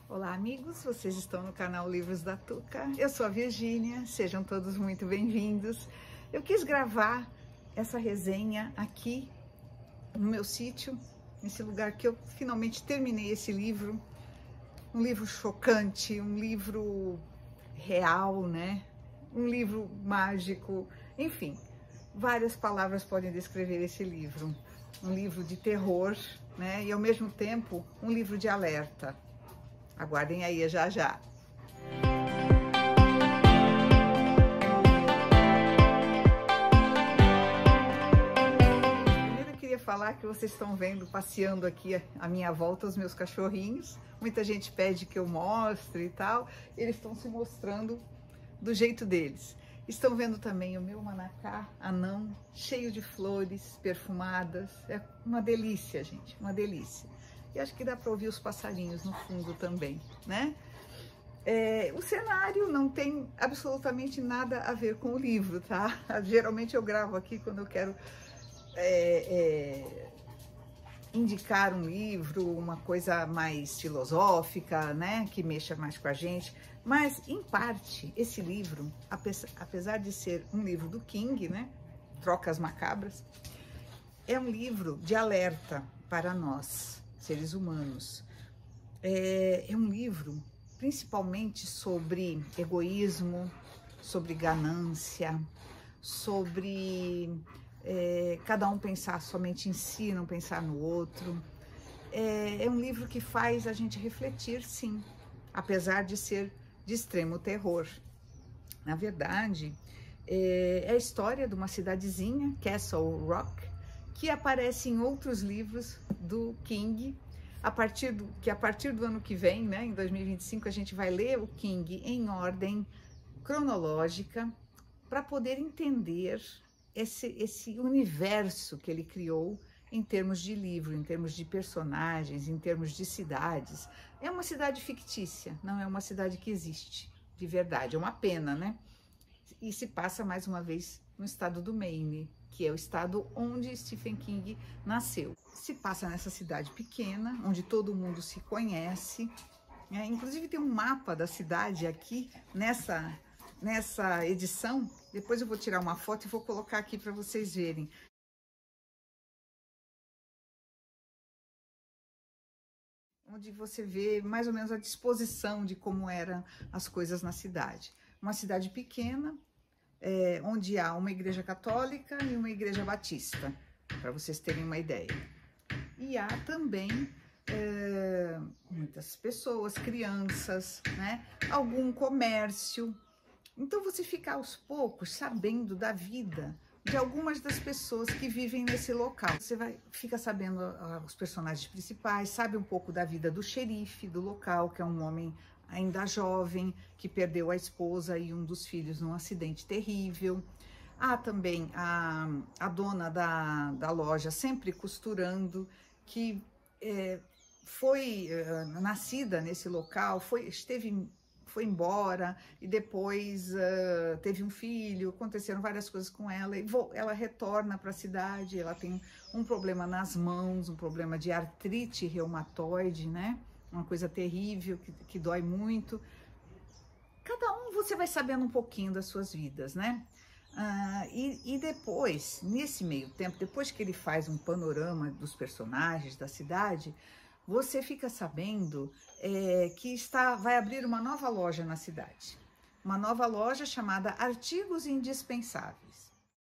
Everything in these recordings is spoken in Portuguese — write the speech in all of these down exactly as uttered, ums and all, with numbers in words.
Olá amigos, vocês estão no canal Livros da Tuca, eu sou a Virgínia, sejam todos muito bem-vindos. Eu quis gravar essa resenha aqui no meu sítio, nesse lugar que eu finalmente terminei esse livro, um livro chocante, um livro real, né? Um livro mágico, enfim, várias palavras podem descrever esse livro. Um livro de terror, né? E ao mesmo tempo um livro de alerta. Aguardem aí, já já. Primeiro eu queria falar que vocês estão vendo, passeando aqui à minha volta, os meus cachorrinhos. Muita gente pede que eu mostre e tal. Eles estão se mostrando do jeito deles. Estão vendo também o meu manacá anão, cheio de flores perfumadas. É uma delícia, gente, uma delícia. E acho que dá para ouvir os passarinhos no fundo também, né? É, o cenário não tem absolutamente nada a ver com o livro, tá? Geralmente eu gravo aqui quando eu quero é, é, indicar um livro, uma coisa mais filosófica, né? Que mexa mais com a gente. Mas, em parte, esse livro, apesar de ser um livro do King, né? Trocas Macabras, é um livro de alerta para nós, seres humanos. É, é um livro principalmente sobre egoísmo, sobre ganância, sobre é, cada um pensar somente em si, não pensar no outro. É, é um livro que faz a gente refletir, sim, apesar de ser de extremo terror. Na verdade, é, é a história de uma cidadezinha, Castle Rock, que aparece em outros livros do King, a partir do, que a partir do ano que vem, né, em dois mil e vinte e cinco, a gente vai ler o King em ordem cronológica para poder entender esse, esse universo que ele criou em termos de livro, em termos de personagens, em termos de cidades. É uma cidade fictícia, não é uma cidade que existe de verdade, é uma pena, né? E se passa mais uma vez no estado do Maine, que é o estado onde Stephen King nasceu. Se passa nessa cidade pequena, onde todo mundo se conhece, né? Inclusive tem um mapa da cidade aqui nessa, nessa edição. Depois eu vou tirar uma foto e vou colocar aqui para vocês verem. Onde você vê mais ou menos a disposição de como eram as coisas na cidade. Uma cidade pequena, é, onde há uma igreja católica e uma igreja batista, para vocês terem uma ideia. E há também é, muitas pessoas, crianças, né? Algum comércio. Então você fica aos poucos sabendo da vida de algumas das pessoas que vivem nesse local. Você vai, fica sabendo uh, os personagens principais, sabe um pouco da vida do xerife do local, que é um homem ainda jovem, que perdeu a esposa e um dos filhos num acidente terrível. Há também a, a dona da, da loja sempre costurando, que é, foi uh, nascida nesse local, foi, esteve... foi embora e depois uh, teve um filho, aconteceram várias coisas com ela e ela retorna para a cidade. Ela tem um problema nas mãos, um problema de artrite reumatoide, né? Uma coisa terrível que, que dói muito. Cada um você vai sabendo um pouquinho das suas vidas, né? Uh, e, e depois, nesse meio tempo, depois que ele faz um panorama dos personagens da cidade, você fica sabendo é, que está, vai abrir uma nova loja na cidade. Uma nova loja chamada Artigos Indispensáveis.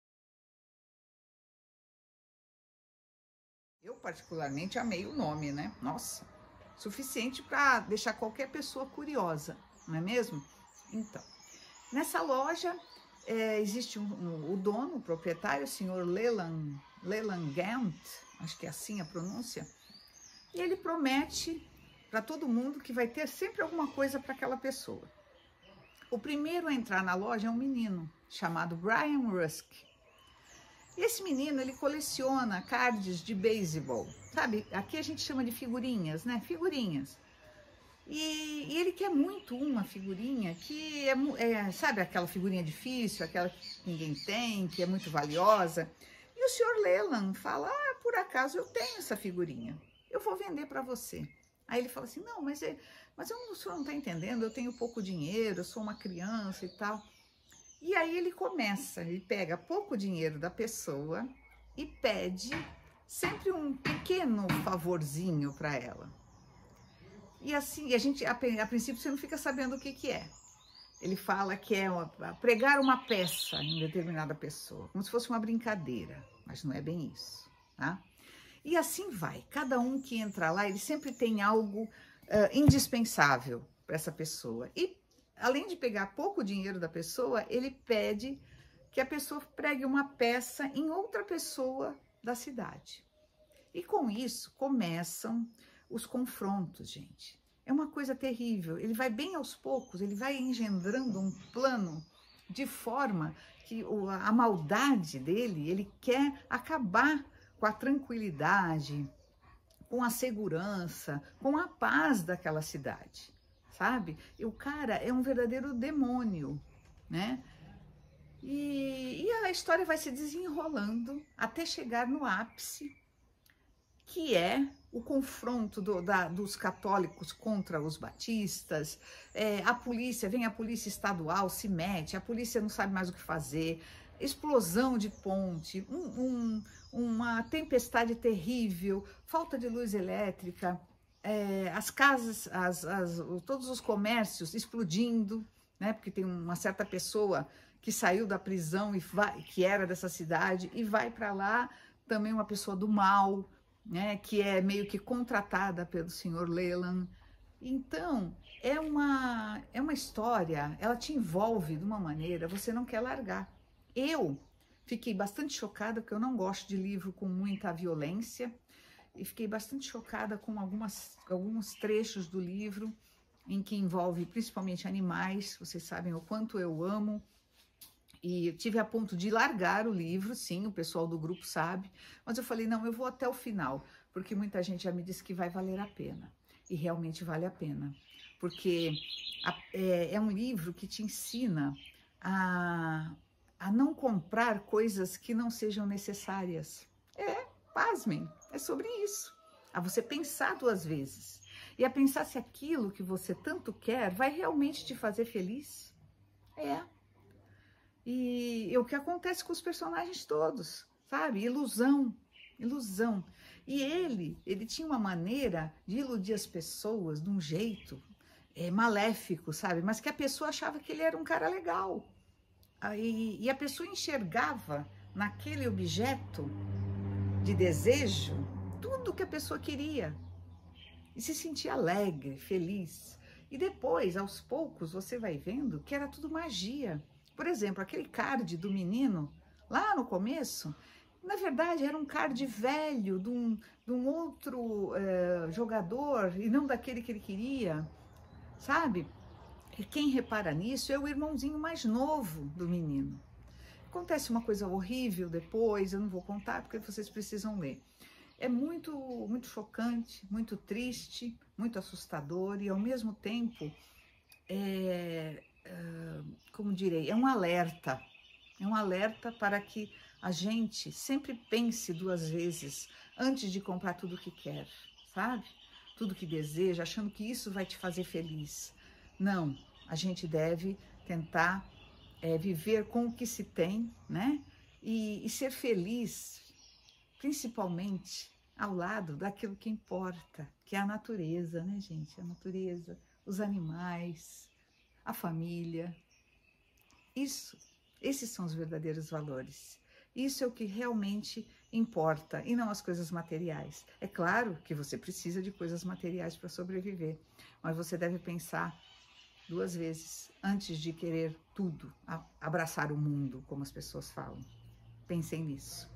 Eu particularmente amei o nome, né? Nossa, suficiente para deixar qualquer pessoa curiosa, não é mesmo? Então, nessa loja é, existe um, um, o dono, o proprietário, o senhor Leland, Leland Gant, acho que é assim a pronúncia. E ele promete para todo mundo que vai ter sempre alguma coisa para aquela pessoa. O primeiro a entrar na loja é um menino chamado Brian Rusk. E esse menino, ele coleciona cards de beisebol, sabe? Aqui a gente chama de figurinhas, né? Figurinhas. E, e ele quer muito uma figurinha que é, é, sabe, aquela figurinha difícil, aquela que ninguém tem, que é muito valiosa. E o senhor Leland fala, ah, por acaso eu tenho essa figurinha. Eu vou vender para você. Aí ele fala assim, não, mas, é, mas eu, o senhor não está entendendo, eu tenho pouco dinheiro, eu sou uma criança e tal. E aí ele começa, ele pega pouco dinheiro da pessoa e pede sempre um pequeno favorzinho para ela. E assim, a gente, a, a princípio você não fica sabendo o que que é. Ele fala que é uma, pregar uma peça em determinada pessoa, como se fosse uma brincadeira, mas não é bem isso, tá? E assim vai, cada um que entra lá, ele sempre tem algo uh, indispensável para essa pessoa. E além de pegar pouco dinheiro da pessoa, ele pede que a pessoa pregue uma peça em outra pessoa da cidade. E com isso começam os confrontos, gente. É uma coisa terrível. Ele vai bem aos poucos, ele vai engendrando um plano de forma que a maldade dele, ele quer acabar com a tranquilidade, com a segurança, com a paz daquela cidade, sabe? E o cara é um verdadeiro demônio, né? E, e a história vai se desenrolando até chegar no ápice, que é o confronto do, da, dos católicos contra os batistas. É, a polícia, vem a polícia estadual, se mete, a polícia não sabe mais o que fazer, explosão de ponte, um, um, uma tempestade terrível, falta de luz elétrica, é, as casas, as, as, todos os comércios explodindo, né? Porque tem uma certa pessoa que saiu da prisão e vai, que era dessa cidade e vai para lá, também uma pessoa do mal, né, que é meio que contratada pelo senhor Leland. Então, é uma, é uma história, ela te envolve de uma maneira, você não quer largar. Eu fiquei bastante chocada, porque eu não gosto de livro com muita violência, e fiquei bastante chocada com algumas, alguns trechos do livro, em que envolve principalmente animais. Vocês sabem o quanto eu amo, e eu tive a ponto de largar o livro, sim, o pessoal do grupo sabe, mas eu falei, não, eu vou até o final, porque muita gente já me disse que vai valer a pena, e realmente vale a pena, porque a, é, é um livro que te ensina a, a não comprar coisas que não sejam necessárias. É, pasmem, é sobre isso, a você pensar duas vezes, e a pensar se aquilo que você tanto quer vai realmente te fazer feliz. É. E é o que acontece com os personagens todos, sabe? Ilusão, ilusão. E ele, ele tinha uma maneira de iludir as pessoas de um jeito é, maléfico, sabe? Mas que a pessoa achava que ele era um cara legal. Aí, e a pessoa enxergava naquele objeto de desejo tudo que a pessoa queria. E se sentia alegre, feliz. E depois, aos poucos, você vai vendo que era tudo magia. Por exemplo, aquele card do menino, lá no começo, na verdade era um card velho de um, de um outro é, jogador e não daquele que ele queria, sabe? E quem repara nisso é o irmãozinho mais novo do menino. Acontece uma coisa horrível depois, eu não vou contar porque vocês precisam ler. É muito, muito chocante, muito triste, muito assustador e ao mesmo tempo é... Uh, como direi, é um alerta, é um alerta para que a gente sempre pense duas vezes antes de comprar tudo que quer, sabe? Tudo que deseja, achando que isso vai te fazer feliz. Não, a gente deve tentar é, viver com o que se tem, né? E, e ser feliz, principalmente ao lado daquilo que importa, que é a natureza, né, gente? A natureza, os animais, a família. Isso, esses são os verdadeiros valores. Isso é o que realmente importa e não as coisas materiais. É claro que você precisa de coisas materiais para sobreviver, mas você deve pensar duas vezes antes de querer tudo, abraçar o mundo, como as pessoas falam. Pensem nisso.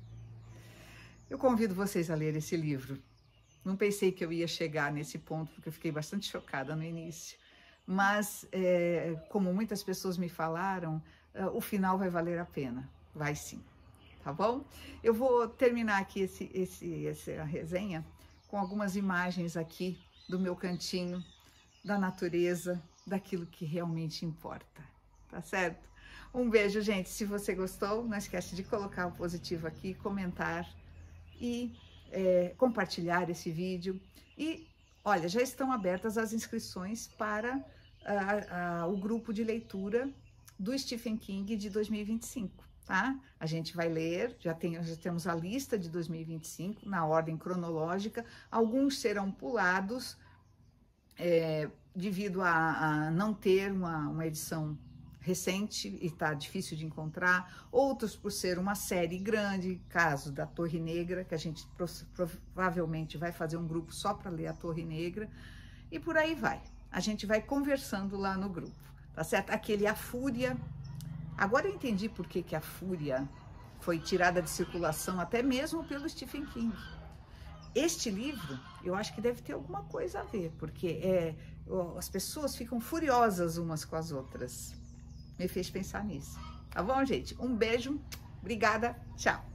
Eu convido vocês a ler esse livro. Não pensei que eu ia chegar nesse ponto, porque eu fiquei bastante chocada no início. Mas, é, como muitas pessoas me falaram, é, o final vai valer a pena. Vai sim, tá bom? Eu vou terminar aqui esse, esse, essa resenha com algumas imagens aqui do meu cantinho, da natureza, daquilo que realmente importa, tá certo? Um beijo, gente. Se você gostou, não esquece de colocar o positivo aqui, comentar e é, compartilhar esse vídeo. E Olha, já estão abertas as inscrições para uh, uh, o grupo de leitura do Stephen King de dois mil e vinte e cinco, tá? A gente vai ler, já, tem, já temos a lista de dois mil e vinte e cinco na ordem cronológica, alguns serão pulados é, devido a, a não ter uma, uma edição recente e tá difícil de encontrar, outros por ser uma série grande, caso da Torre Negra, que a gente provavelmente vai fazer um grupo só para ler a Torre Negra, e por aí vai. A gente vai conversando lá no grupo, tá certo? Aquele A Fúria, agora eu entendi por que que a Fúria foi tirada de circulação até mesmo pelo Stephen King. Este livro, eu acho que deve ter alguma coisa a ver, porque é, as pessoas ficam furiosas umas com as outras. Me fez pensar nisso. Tá bom, gente? Um beijo, obrigada, tchau!